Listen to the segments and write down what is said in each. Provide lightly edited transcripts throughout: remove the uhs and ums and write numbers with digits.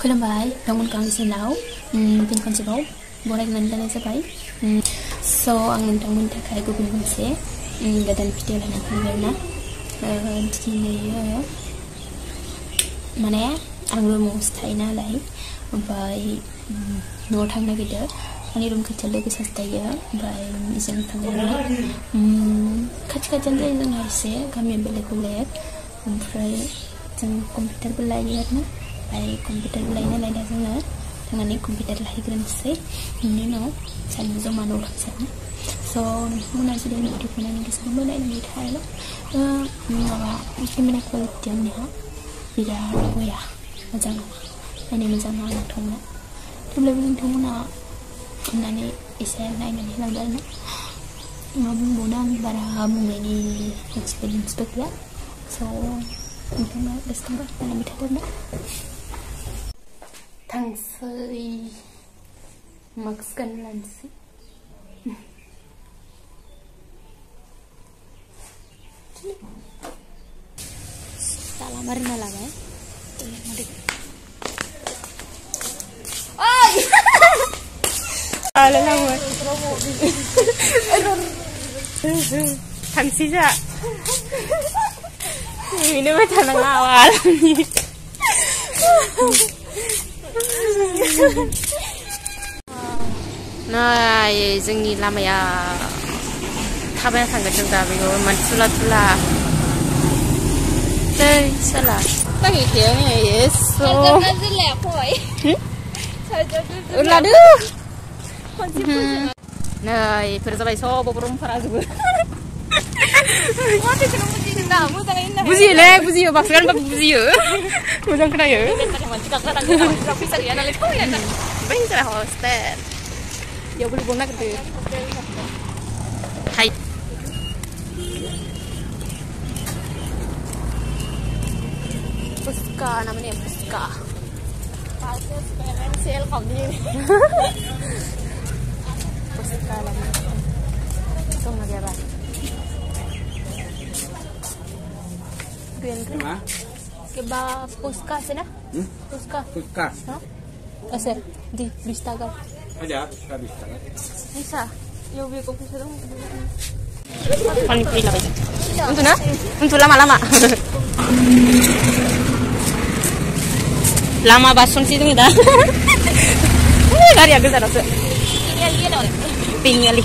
खुलुमबाय दंमोन काउन्सिलाव फिन खनसेबाव बरायनानै लानाय जाबाय स' आं नोंथांमोननि थाखाय गुबुन मोनसे गोदान भिडिअ लानानै फैबाय ना दिनै माने आं रुमावसो थायो नालाय ओमफ्राय न'आव थांनो नागिरदों आंनि रुम खाथियाव लोगो सासे थायो ओमफ्राय जों थांनानै खाथि खाथियानो जायो जोंना एसे गामिया बेलेग बेलेग ओमफ्राय जों कम्पिउटारबो लायो आरोना ओमफ्राय कम्पिउटारबो लायो नालाय दा जोङो थांनानै कम्पिउटार लाहैग्रोनोसै बिनि उनाव सानैबो जमा न'आव थांसै स' नोंथांमोना जुदि आंनि भिडिअखौ नायनो गोसो दंबा नायनानै थायो माबा केमेरा क्वालिटिया आंनिया बिराद बया मोजां नङा नायनो मोजां नङा नोंथांमोना थेवब्लाबो नोंथांमोना अननानै एसे नायनानै होलांदो आरोना मा बुंबावनो आं बारा बुंनायनि एक्सपिरियेन्सबो गैया स' नोंथांमोना गोसो दंबा नायनानै थादो आरोना थांसै मास्क गानलानोसै salah marina laban ay ala lawan tangsi ja ini macam awal ni nah जोंनि लामाया थाबायना थांगोन जों दा बेखौ मानसुला तुला दै साला lagi kayaknya yeso ladu nah iper sampai sobo belum pernah juga buzi le buzi maksudkan bab buzi ya bukan kena ya baik cara hostel ya boleh bonak gitu hai Puska namanya Puska sel kami Puska namanya itu lagi apa green kebab Puska sana Puska Ase di Bistaga ada Bistaga bisa ya beli kopi sedang paling pilih lah untuk na untuk lama-lama lama basung sih dah dari aku sana tuh tinggal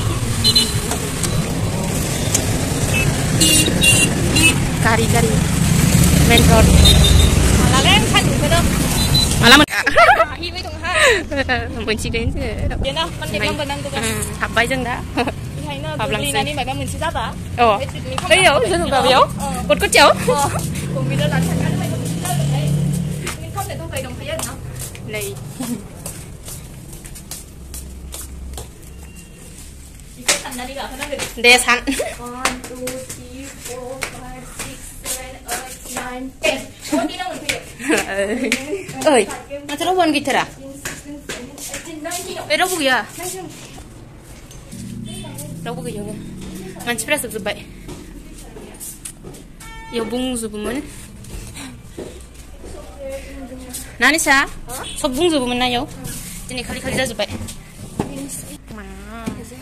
kari main road malah kan kan betul malah hidup itu benci kan sih dia nak mendekam benang tu kan apa aja dah beli nani mereka mencari apa oh iya saya suka biau cốt chéo cùng video là thành cái này mình không để tôi về đồng thấy gì không này để sẵn 1 2 3 4 5 6 7 8 9 10 ơi nó sẽ buồn gitu ra đâu bugis ya đâu bugis juga mancipres sebab ya bung zubumun nani sa so bung zubumun na yo ini kali dah zubai mana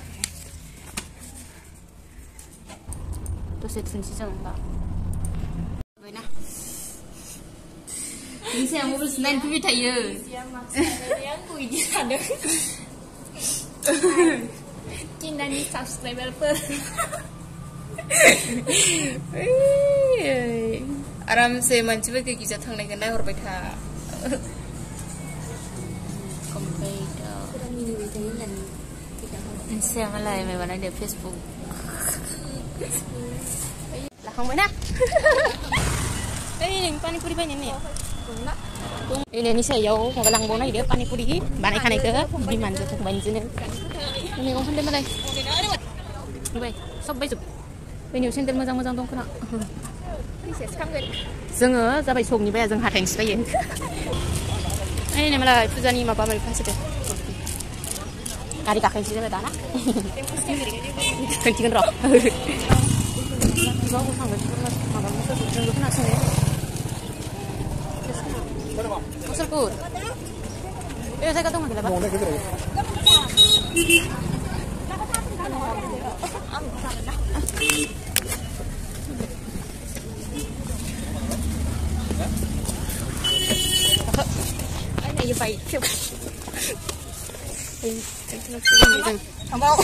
to set sensi sang ba baina ini saya mau bersenang kuwi tak ya yang kuwi di sana cinta ni subscriber आराम से मानसिफोर गिजा थांनायखौ नायहरबाय था Instagram malah memang ada Facebook langsung mana ini panipuri banyak nih ini saya mau balang bona ide panipuri banyak kan itu di mana tuh banyak ini orang pandai mana baik sampai tuh ini senter मोजां dong kena जोङो जाबाय समनिफ्राय जों हाथायनिसो बायो मालाय फुजानि माबा माबि फासिदो गारि गाखोनोसै जाबाय दाना खोन्थिगोन र' माबा खोनासङो Musulkur. Saya kata nggak gelap. Ini baik. Không bao.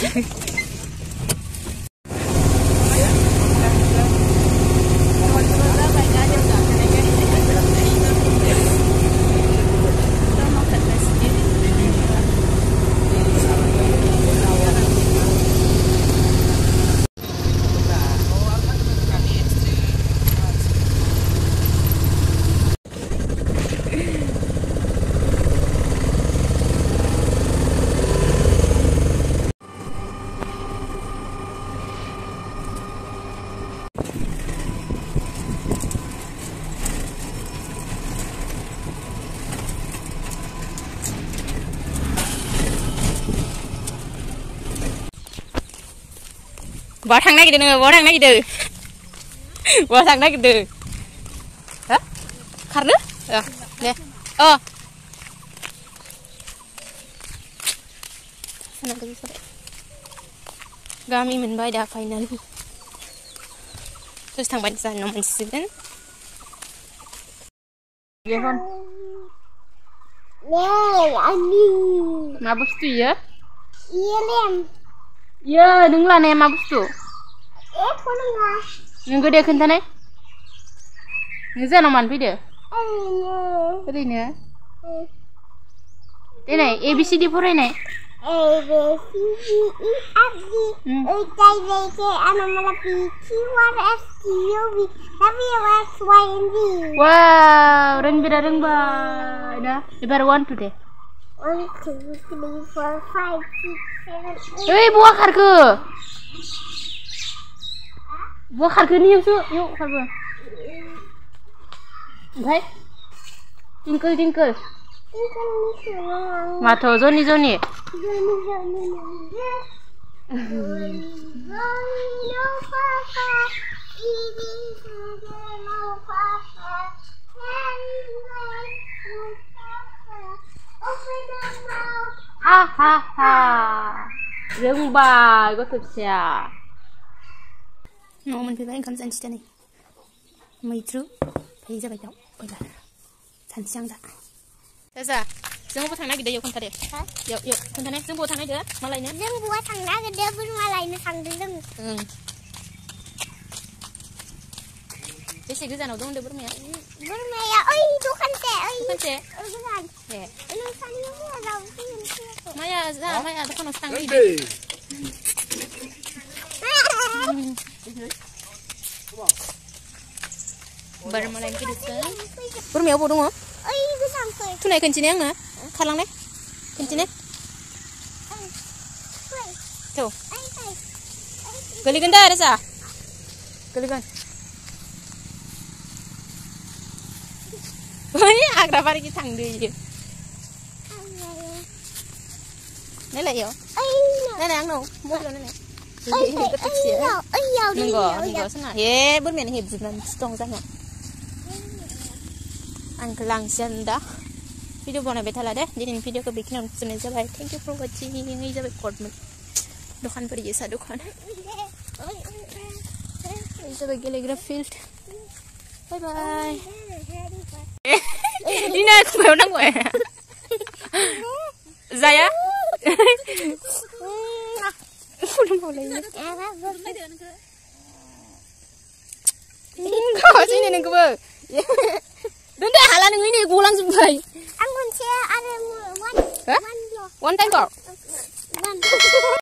Bỏ thằng này kìa, bỏ thằng này kìa. Bỏ thằng này kìa. Hả? Khát nữa? Nè. Sana kasi sa Gami mình bay đã final. Terus thằng bạn già nó mình xuyên. Iya kan? Ani. Mabuk tu ya? Iya lem. Ya, dengar nih mabuk tu. Kau dengar? Nunggu dia kentang ni? Nggak noman video. Ini ni. Ini ABCD pura ni. A B C D E F G H I J K L M N O P Q R S T U V W X Y and Z. Wow, reng ba? Dah, ibarat one today. 1 2 3 4 5 6 7 8. Eh, buah kar ke? Buah kar ke ni yuk kar ke. Baik. Tingkal. Ini Matho Zoni. Ha. Rừng bài có thực xà. Nó mình phải bán cam xanh này. Mấy thứ thấy ra bài đọc bây giờ thành sang đã. Thế sao? Dương buat thằng này gede yuk kan tadi. Yuk kan tadi. Dương buat thằng này gede, malainya. Dương buat thằng này gede, baru malainya thằng dulu. Jadi gede dong dia bermain. Bermain. Oi, itu kan teh. Bukan. Ya. Ini sannya ada sini. Maya, tu kan ostang ini. Bermain ke dekat. Bermain apa dong? Oi, itu sampai. Tu naik kencing yang na? Kalang ni? Kencing ni? Tu. Gelikan dah ada sah? Gelikan. Oi, agra pari kita tang deh. Nè lại hiểu. Nè ăn đâu? Mua cho nè. Nunggu sana. Ye, bermain hidup dengan stong sana. Ang langsian dah. Video bona betala deh. Jadi video ke bikin sudah sampai. Thank you for watching. Ini sampai korban. Dukan pergi sa dukan. Ini sampai Gelegraph Field. Bye bye. Ini aku mau nang gue. Zaya. Udah mulai. Kau sini nih gue. Đừng để Hà Lan người này cú lăng dùng vậy. Anh còn xe ada one block. One time call.